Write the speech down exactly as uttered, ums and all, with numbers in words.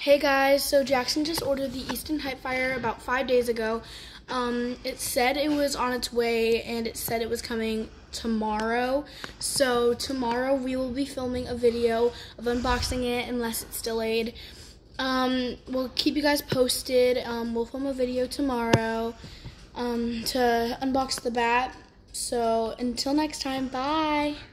Hey guys, so Jackson just ordered the Easton Hypefire about five days ago. Um, it said it was on its way and it said it was coming tomorrow. So tomorrow we will be filming a video of unboxing it unless it's delayed. Um, we'll keep you guys posted. Um, we'll film a video tomorrow um, to unbox the bat. So until next time, bye.